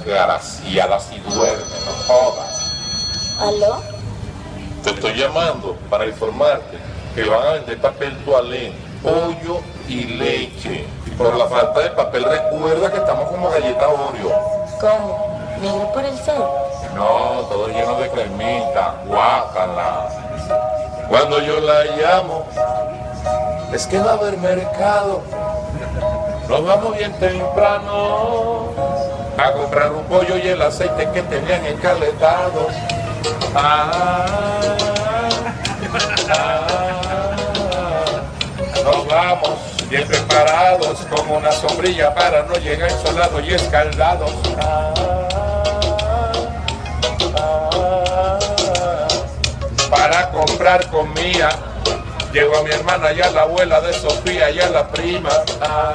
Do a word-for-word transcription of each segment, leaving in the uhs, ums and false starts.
desgraciada si duerme, no jodas. ¿Aló? Te estoy llamando para informarte que van a vender papel toalé, pollo y leche. Y por la falta de papel recuerda que estamos como galleta Oreo. ¿Cómo? ¿Negro por el sol? No, todo lleno de cremita, guácala. Cuando yo la llamo, es que va a haber mercado. Nos vamos bien temprano a comprar un pollo y el aceite que tenían encaletados. Ah, ah, nos vamos bien preparados con una sombrilla para no llegar insolados y escaldados. Ah, ah, para comprar comida llevo a mi hermana y a la abuela de Sofía y a la prima. Ah,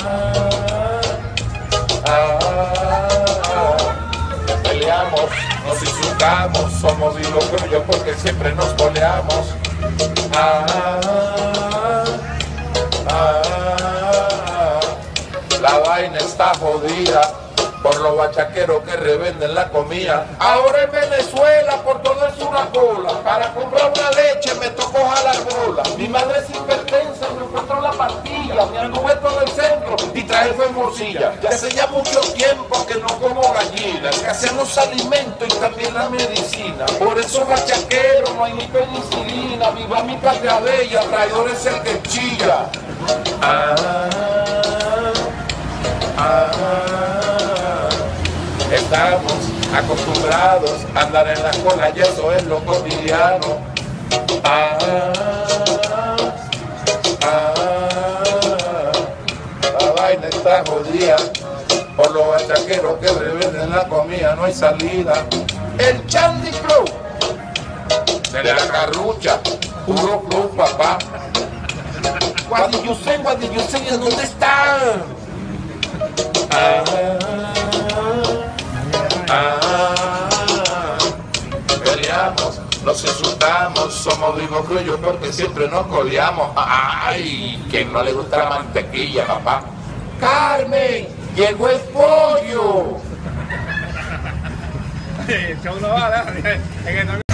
ah, ah, peleamos, nos insultamos, somos vivos cruyos porque siempre nos coleamos. Ah, ah, la vaina está jodida por los bachaqueros que revenden la comida. Ahora en Venezuela por todo es una cola. Para comprar una leche me tocó jalar bola. Mi madre es hipertensa y me encuentro la pastilla. Me anduve todo el centro y traje fue morcilla. Ya hace ya mucho tiempo que no como gallinas, que hacen los alimentos y también la medicina. Por eso bachaqueros no hay ni penicilina. Viva mi patria bella, traidor es el que chilla. Ah, ah, estamos acostumbrados a andar en la cola y eso es lo cotidiano. Ah, ah, la vaina está jodida por los bachaqueros que revenden la comida, no hay salida. El Chandy Flow de la Carrucha, puro flow, papá. What did you say, what did you say, ¿dónde están? Ah, ah, peleamos, nos insultamos, somos vivos cruyos porque siempre nos coleamos. Ay, quien no le gusta la mantequilla, papá. Carmen, llegó el pollo.